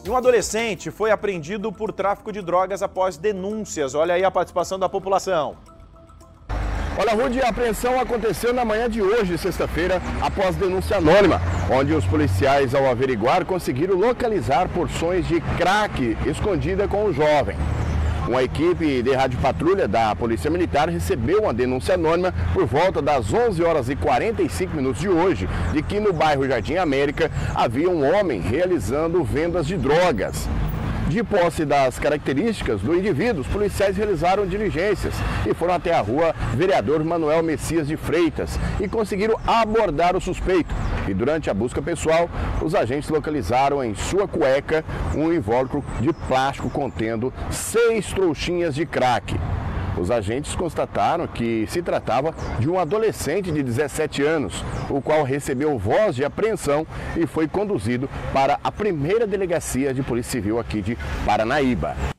E um adolescente foi apreendido por tráfico de drogas após denúncias. Olha aí a participação da população. Olha, Rudy, a apreensão aconteceu na manhã de hoje, sexta-feira, após denúncia anônima, onde os policiais, ao averiguar, conseguiram localizar porções de crack escondida com o jovem. Uma equipe de radiopatrulha da Polícia Militar recebeu uma denúncia anônima por volta das 11h45 de hoje, de que no bairro Jardim América havia um homem realizando vendas de drogas. De posse das características do indivíduo, os policiais realizaram diligências e foram até a rua Vereador Manuel Messias de Freitas e conseguiram abordar o suspeito. E durante a busca pessoal, os agentes localizaram em sua cueca um invólucro de plástico contendo 6 trouxinhas de crack. Os agentes constataram que se tratava de um adolescente de 17 anos, o qual recebeu voz de apreensão e foi conduzido para a primeira delegacia de Polícia Civil aqui de Paranaíba.